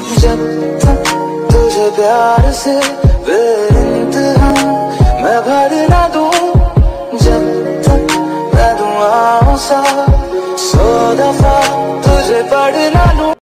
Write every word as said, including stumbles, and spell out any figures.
जब तक तुझे प्यार से बेइंतहा मैं भर ना दूं, जब तक मैं दुआओं सा सौ दफा तुझे पढ़ ना लूं।